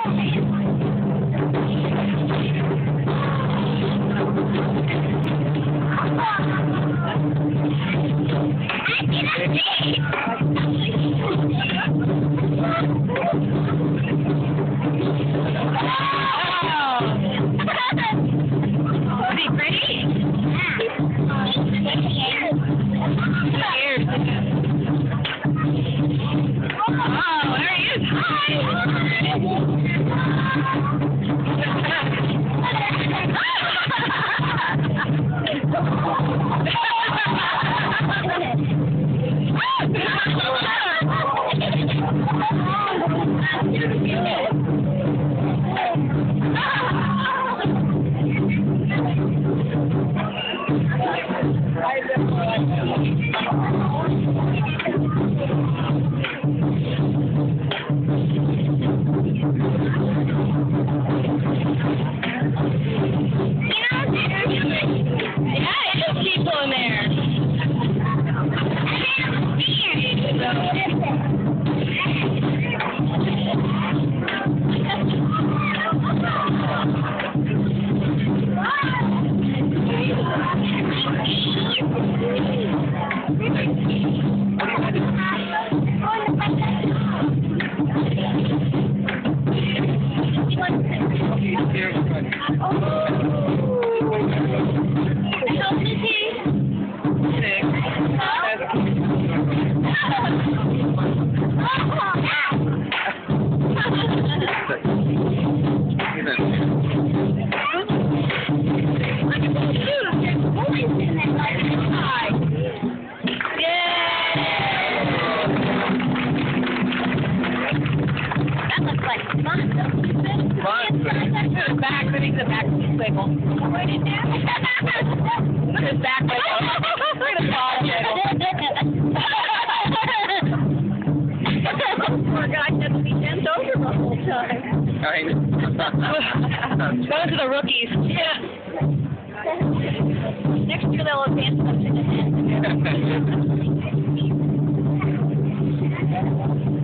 Back, I think the back is wiggle. What is that? His back wiggle. Look at the bottom wiggle. Poor guy had to be bent over the whole time. Going to the rookies. Yeah. Next year they'll advance them to the end.